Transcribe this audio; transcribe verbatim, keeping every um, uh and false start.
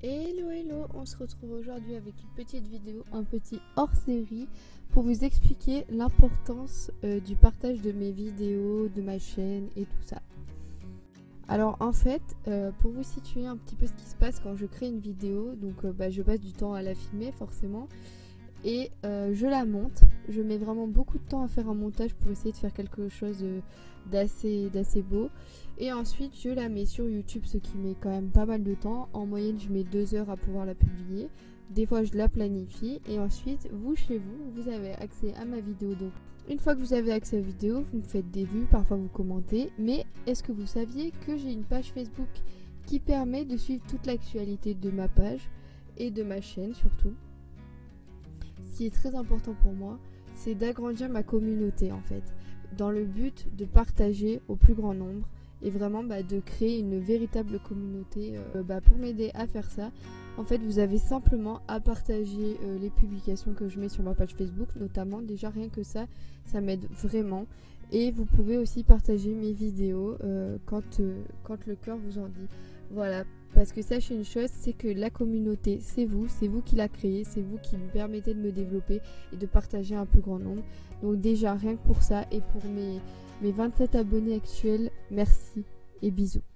Hello hello, on se retrouve aujourd'hui avec une petite vidéo, un petit hors-série pour vous expliquer l'importance euh, du partage de mes vidéos, de ma chaîne et tout ça. Alors en fait, euh, pour vous situer un petit peu ce qui se passe quand je crée une vidéo, donc euh, bah, je passe du temps à la filmer forcément et euh, je la monte. Je mets vraiment beaucoup de temps à faire un montage pour essayer de faire quelque chose euh, d'assez d'assez beau. Et ensuite je la mets sur YouTube, ce qui met quand même pas mal de temps. En moyenne je mets deux heures à pouvoir la publier. Des fois je la planifie et ensuite vous chez vous, vous avez accès à ma vidéo. Donc une fois que vous avez accès à la vidéo, vous me faites des vues, parfois vous commentez. Mais est-ce que vous saviez que j'ai une page Facebook qui permet de suivre toute l'actualité de ma page et de ma chaîne surtout. Ce qui est très important pour moi, c'est d'agrandir ma communauté en fait, dans le but de partager au plus grand nombre et vraiment bah, de créer une véritable communauté. Euh, bah, pour m'aider à faire ça, en fait vous avez simplement à partager euh, les publications que je mets sur ma page Facebook notamment. Déjà rien que ça, ça m'aide vraiment. Et vous pouvez aussi partager mes vidéos euh, quand, euh, quand le cœur vous en dit. Voilà, parce que sachez une chose, c'est que la communauté, c'est vous, c'est vous qui la créez, c'est vous qui me permettez de me développer et de partager un plus grand nombre. Donc déjà, rien que pour ça et pour mes, mes vingt-sept abonnés actuels, merci et bisous.